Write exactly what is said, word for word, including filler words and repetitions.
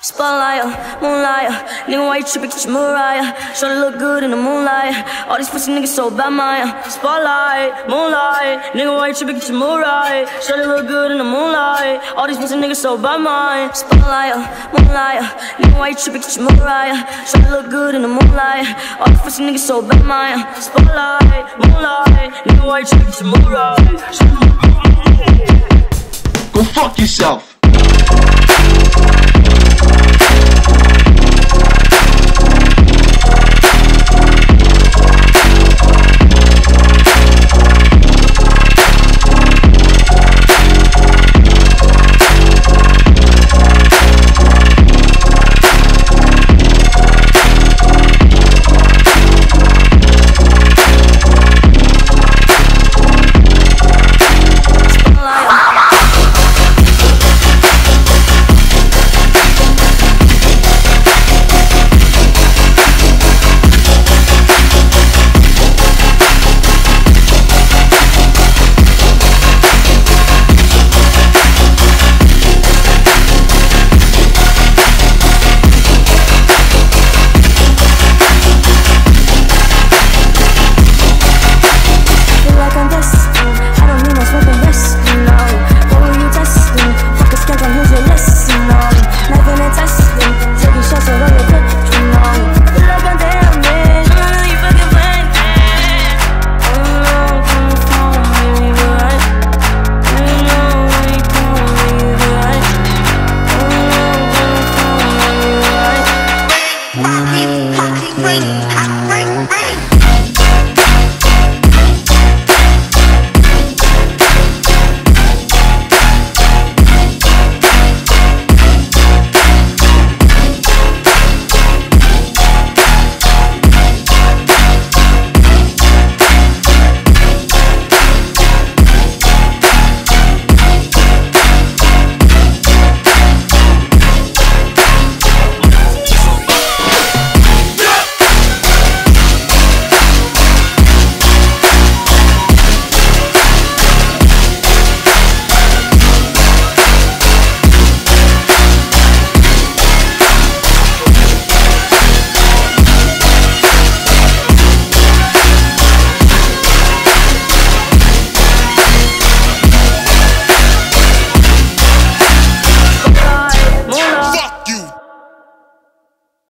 Spotlight, moonlight, nigga, why you trippin', get your Mariah? Shawty look good in the moonlight. All these pussy niggas so bad, man. Spotlight, moonlight, nigga, why you trippin', get your Mariah? Shawty look good in the moonlight. All these pussy niggas so bad, man. Spotlight, moonlight, nigga, why you trippin', get your Mariah? Shawty look good in the moonlight. All these pussy niggas so bad, man. Spotlight, moonlight, nigga, why you trippin', get your Mariah? Go fuck yourself.